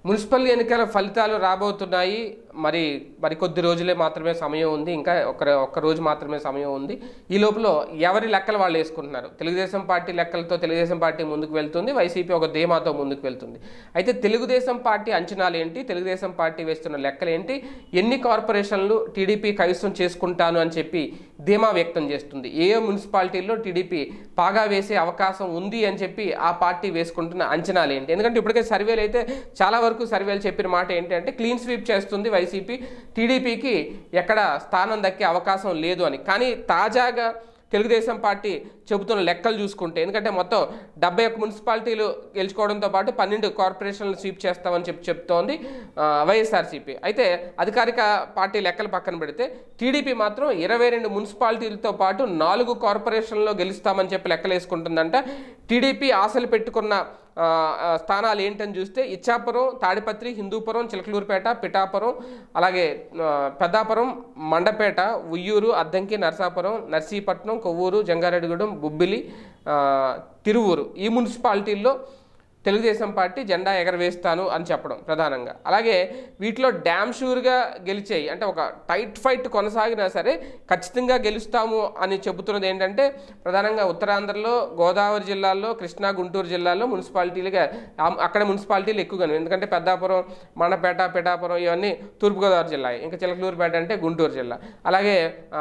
Municipal ఎన్నికల ఫలితాలు రాబోతున్నాయి. మరి కొద్ది రోజులే మాత్రమే సమయం ఉంది, ఇంకా ఒక్క రోజు మాత్రమే సమయం ఉంది. ఈ లోపల ఎవరి లెక్కలు వాళ్ళు వేసుకుంటున్నారు. తెలుగుదేశం పార్టీ లెక్కలతో తెలుగుదేశం పార్టీ ముందుకు వెళ్తుంది, వైసీపీ ఒక ధీమాతో ముందుకు వెళ్తుంది. అయితే తెలుగుదేశం పార్టీ అంచనాలు ఏంటి, తెలుగుదేశం పార్టీ వేస్తున్న లెక్కలు ఏంటి, ఎన్ని కార్పొరేషన్లు టీడీపీ కైవసం చేసుకుంటాను అని చెప్పి ధీమా వ్యక్తం చేస్తుంది. ఏ మున్సిపాలిటీల్లో టీడీపీ పాగా వేసే అవకాశం ఉంది అని చెప్పి ఆ పార్టీ వేసుకుంటున్న అంచనాలు ఏంటి. ఎందుకంటే ఇప్పటికే సర్వేలు అయితే చాలా వరకు సర్వేలు చెప్పిన మాట ఏంటంటే క్లీన్ స్వీప్ చేస్తుంది వైసీపీ, టీడీపీకి ఎక్కడ స్థానం దక్కే అవకాశం లేదు అని. కానీ తాజాగా తెలుగుదేశం పార్టీ చెబుతున్న లెక్కలు చూసుకుంటే, ఎందుకంటే మొత్తం 71 మున్సిపాలిటీలు గెలుచుకోవడంతో పాటు 12 కార్పొరేషన్లు స్వీప్ చేస్తామని చెప్తోంది వైఎస్ఆర్సీపీ. అయితే అధికారిక పార్టీ లెక్కలు పక్కన పెడితే టీడీపీ మాత్రం 22 మున్సిపాలిటీలతో పాటు 4 కార్పొరేషన్లో గెలుస్తామని చెప్పి లెక్కలు వేసుకుంటుందంట. టీడీపీ ఆశలు పెట్టుకున్న స్థానాలు ఏంటని చూస్తే ఇచ్చాపురం, తాడిపత్రి, హిందూపురం, చిలకలూరుపేట, పిఠాపురం, అలాగే పెద్దాపురం, మండపేట, ఉయ్యూరు, అద్దంకి, నరసాపురం, నర్సీపట్నం, కొవ్వూరు, జంగారెడ్డిగూడెం, బుబ్బిలి, తిరువూరు ఈ మున్సిపాలిటీల్లో తెలుగుదేశం పార్టీ జెండా ఎగరవేస్తాను అని చెప్పడం ప్రధానంగా. అలాగే వీటిలో డ్యామ్ షూర్గా గెలిచేయి, అంటే ఒక టైట్ ఫైట్ కొనసాగినా సరే ఖచ్చితంగా గెలుస్తాము అని చెబుతున్నది ఏంటంటే ప్రధానంగా ఉత్తరాంధ్రలో, గోదావరి జిల్లాల్లో, కృష్ణా, గుంటూరు జిల్లాల్లో మున్సిపాలిటీలుగా అక్కడ మున్సిపాలిటీలు ఎక్కువగానే, ఎందుకంటే పెద్దాపురం, మండపేట, పిఠాపురం ఇవన్నీ తూర్పుగోదావరి జిల్లా, ఇంకా చిలకలూరుపేట అంటే గుంటూరు జిల్లా, అలాగే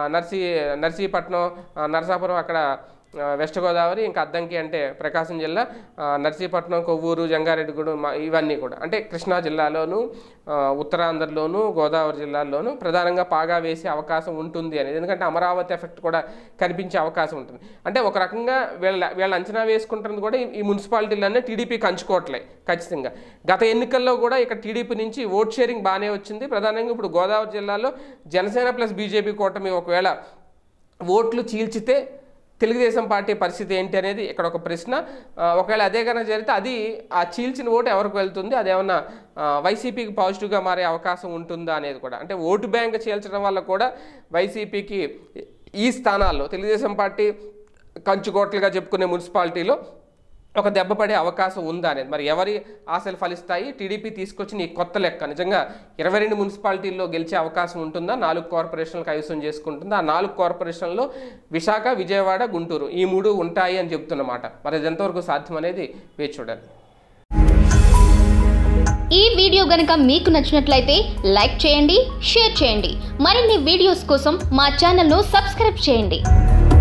నర్సీపట్నం, నరసాపురం అక్కడ వెస్ట్ గోదావరి, ఇంకా అద్దంకి అంటే ప్రకాశం జిల్లా, నర్సీపట్నం, కొవ్వూరు, జంగారెడ్డిగూడెం ఇవన్నీ కూడా అంటే కృష్ణా జిల్లాలోను, ఉత్తరాంధ్రలోను, గోదావరి జిల్లాల్లోనూ ప్రధానంగా పాగా వేసే అవకాశం ఉంటుంది అనేది. ఎందుకంటే అమరావతి ఎఫెక్ట్ కూడా కనిపించే అవకాశం ఉంటుంది. అంటే ఒక రకంగా వీళ్ళ అంచనా వేసుకుంటున్నది కూడా ఈ మున్సిపాలిటీలన్నీ టీడీపీకి అంచుకోవట్లే ఖచ్చితంగా. గత ఎన్నికల్లో కూడా ఇక్కడ టీడీపీ నుంచి ఓట్ షేరింగ్ బాగానే వచ్చింది. ప్రధానంగా ఇప్పుడు గోదావరి జిల్లాలో జనసేన ప్లస్ బీజేపీ కూటమి ఒకవేళ ఓట్లు చీల్చితే తెలుగుదేశం పార్టీ పరిస్థితి ఏంటి అనేది ఇక్కడ ఒక ప్రశ్న. ఒకవేళ అదే కనుక జరిగితే అది ఆ చీల్చిన ఓటు ఎవరికి వెళ్తుంది, అదేమన్నా వైసీపీకి పాజిటివ్గా మారే అవకాశం ఉంటుందా అనేది కూడా. అంటే ఓటు బ్యాంక్ చీల్చడం వల్ల కూడా వైసీపీకి ఈ స్థానాల్లో తెలుగుదేశం పార్టీ కంచుకోట్లుగా చెప్పుకునే మున్సిపాలిటీలో ఒక దెబ్బ పడే అవకాశం ఉందా అనేది. మరి ఎవరి ఆశలు ఫలిస్తాయి, టీడీపీ తీసుకొచ్చిన ఈ కొత్త లెక్క నిజంగా 22 మున్సిపాలిటీల్లో గెలిచే అవకాశం ఉంటుందా, 4 కార్పొరేషన్లు కైవసం చేసుకుంటుందా, ఆ 4 కార్పొరేషన్లో విశాఖ, విజయవాడ, గుంటూరు ఈ 3 ఉంటాయి అని చెప్తున్నమాట. మరి అది ఎంతవరకు సాధ్యం అనేది వేచి చూడాలి. ఈ వీడియో గనుక మీకు నచ్చినట్లయితే లైక్ చేయండి, షేర్ చేయండి. మరిన్ని వీడియోస్ కోసం మా ఛానల్ను సబ్స్క్రైబ్ చేయండి.